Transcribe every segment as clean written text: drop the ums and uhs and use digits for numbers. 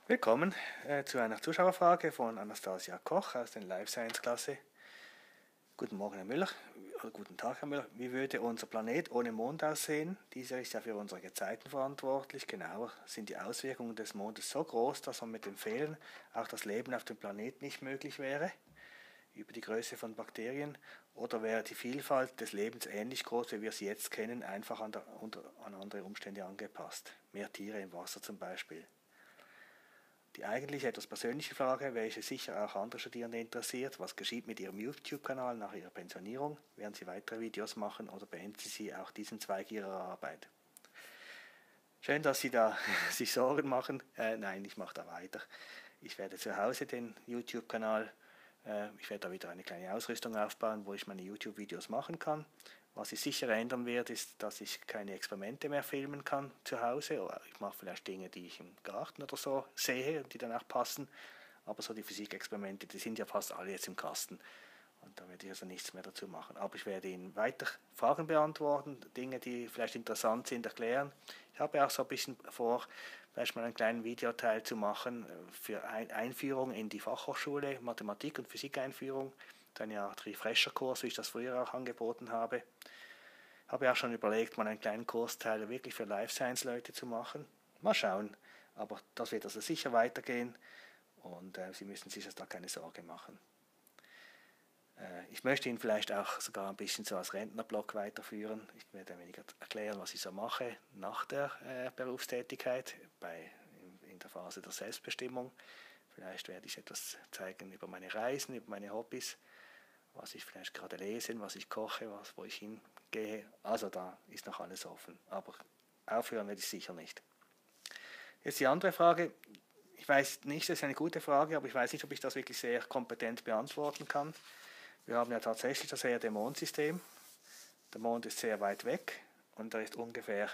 Willkommen zu einer Zuschauerfrage von Anastasia Koch aus der Life Science Klasse. Guten Morgen, Herr Müller, oder guten Tag, Herr Müller. Wie würde unser Planet ohne Mond aussehen? Dieser ist ja für unsere Gezeiten verantwortlich. Genauer sind die Auswirkungen des Mondes so groß, dass man mit dem Fehlen auch das Leben auf dem Planeten nicht möglich wäre, über die Größe von Bakterien, oder wäre die Vielfalt des Lebens ähnlich groß, wie wir sie jetzt kennen, einfach an andere Umstände angepasst? Mehr Tiere im Wasser zum Beispiel. Die eigentlich etwas persönliche Frage, welche sicher auch andere Studierende interessiert: Was geschieht mit Ihrem YouTube-Kanal nach Ihrer Pensionierung? Werden Sie weitere Videos machen oder beenden Sie auch diesen Zweig Ihrer Arbeit? Schön, dass Sie da sich Sorgen machen. Nein, ich mache da weiter. Ich werde zu Hause den YouTube-Kanal, ich werde da wieder eine kleine Ausrüstung aufbauen, wo ich meine YouTube-Videos machen kann. Was sich sicher ändern wird, ist, dass ich keine Experimente mehr filmen kann zu Hause. Oder ich mache vielleicht Dinge, die ich im Garten oder so sehe und die dann auch passen. Aber so die Physikexperimente, die sind ja fast alle jetzt im Kasten. Und da werde ich also nichts mehr dazu machen. Aber ich werde Ihnen weiter Fragen beantworten, Dinge, die vielleicht interessant sind, erklären. Ich habe auch so ein bisschen vor, vielleicht mal einen kleinen Videoteil zu machen für Einführung in die Fachhochschule, Mathematik- und Physik-Einführung. Eine Art Refresher-Kurs, wie ich das früher auch angeboten habe. Habe auch schon überlegt, mal einen kleinen Kursteil wirklich für Life Science Leute zu machen. Mal schauen. Aber das wird also sicher weitergehen und Sie müssen sich da keine Sorge machen. Ich möchte Ihnen vielleicht auch sogar ein bisschen so als Rentnerblock weiterführen. Ich werde ein wenig erklären, was ich so mache nach der Berufstätigkeit, in der Phase der Selbstbestimmung. Vielleicht werde ich etwas zeigen über meine Reisen, über meine Hobbys, was ich vielleicht gerade lese, was ich koche, wo ich hingehe. Also da ist noch alles offen, aber aufhören werde ich sicher nicht. Jetzt die andere Frage. Ich weiß nicht, das ist eine gute Frage, aber ich weiß nicht, ob ich das wirklich sehr kompetent beantworten kann. Wir haben ja tatsächlich das Erde-Mond-System. Der Mond ist sehr weit weg und er ist ungefähr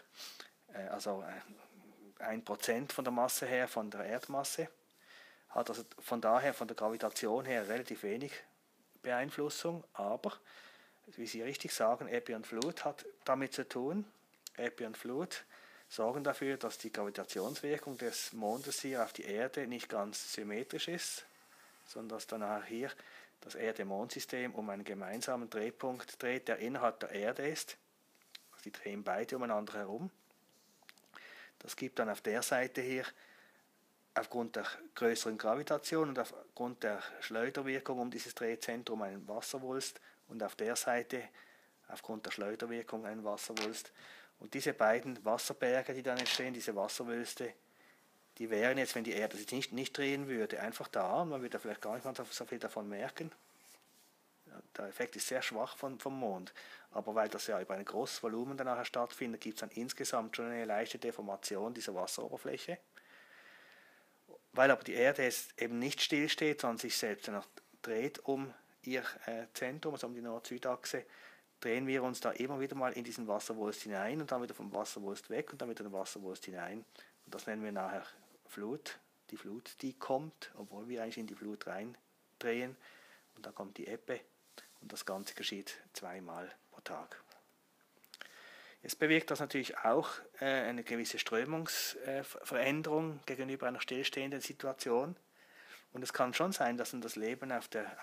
1% von der Masse her von der Erdmasse. Hat also von daher, von der Gravitation her, relativ wenig Beeinflussung, aber, wie Sie richtig sagen, Ebbe und Flut hat damit zu tun. Ebbe und Flut sorgen dafür, dass die Gravitationswirkung des Mondes hier auf die Erde nicht ganz symmetrisch ist, sondern dass danach hier das Erde-Mond-System um einen gemeinsamen Drehpunkt dreht, der innerhalb der Erde ist. Also die drehen beide umeinander herum. Das gibt dann auf der Seite hier aufgrund der größeren Gravitation und aufgrund der Schleuderwirkung um dieses Drehzentrum einen Wasserwulst und auf der Seite aufgrund der Schleuderwirkung einen Wasserwulst. Und diese beiden Wasserberge, die dann entstehen, diese Wasserwülste, die wären jetzt, wenn die Erde sich nicht drehen würde, einfach da und man würde vielleicht gar nicht mal so viel davon merken. Der Effekt ist sehr schwach vom Mond, aber weil das ja über ein großes Volumen dann nachher stattfindet, gibt es dann insgesamt schon eine leichte Deformation dieser Wasseroberfläche. Weil aber die Erde jetzt eben nicht stillsteht, sondern sich selbst noch dreht um ihr Zentrum, also um die Nord-Süd-Achse, drehen wir uns da immer wieder mal in diesen Wasserwulst hinein und dann wieder vom Wasserwulst weg und dann wieder den Wasserwulst hinein. Und das nennen wir nachher Flut. Die Flut, die kommt, obwohl wir eigentlich in die Flut reindrehen. Und da kommt die Ebbe und das Ganze geschieht zweimal pro Tag. Jetzt bewirkt das natürlich auch eine gewisse Strömungsveränderung gegenüber einer stillstehenden Situation. Und es kann schon sein, dass dann das Leben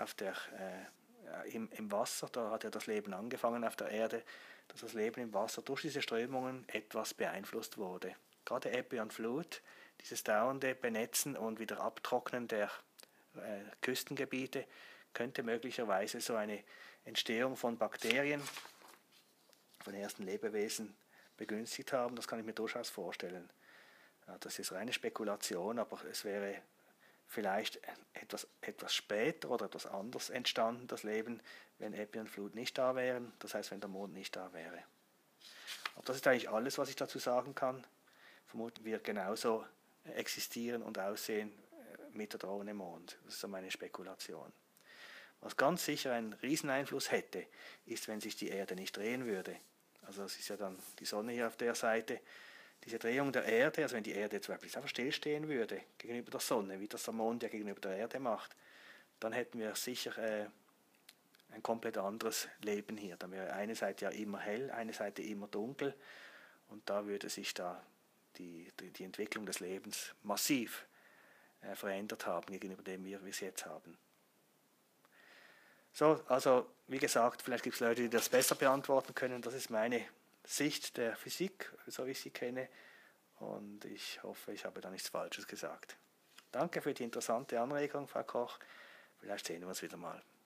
im Wasser, da hat ja das Leben angefangen auf der Erde, dass das Leben im Wasser durch diese Strömungen etwas beeinflusst wurde. Gerade Ebbe und Flut, dieses dauernde Benetzen und wieder Abtrocknen der Küstengebiete, könnte möglicherweise so eine Entstehung von Bakterien, von ersten Lebewesen begünstigt haben. Das kann ich mir durchaus vorstellen. Ja, das ist reine Spekulation, aber es wäre vielleicht etwas später oder etwas anders entstanden, das Leben, wenn Ebbe und Flut nicht da wären, das heißt, wenn der Mond nicht da wäre. Aber das ist eigentlich alles, was ich dazu sagen kann. Vermutlich wird genauso existieren und aussehen mit oder ohne Mond. Das ist so meine Spekulation. Was ganz sicher einen Rieseneinfluss hätte, ist, wenn sich die Erde nicht drehen würde. Also das ist ja dann die Sonne hier auf der Seite. Diese Drehung der Erde, also wenn die Erde zum Beispiel einfach stillstehen würde gegenüber der Sonne, wie das der Mond ja gegenüber der Erde macht, dann hätten wir sicher ein komplett anderes Leben hier. Dann wäre eine Seite ja immer hell, eine Seite immer dunkel und da würde sich da die Entwicklung des Lebens massiv verändert haben gegenüber dem wir es jetzt haben. So, also wie gesagt, vielleicht gibt es Leute, die das besser beantworten können. Das ist meine Sicht der Physik, so wie ich sie kenne. Und ich hoffe, ich habe da nichts Falsches gesagt. Danke für die interessante Anregung, Frau Koch. Vielleicht sehen wir uns wieder mal.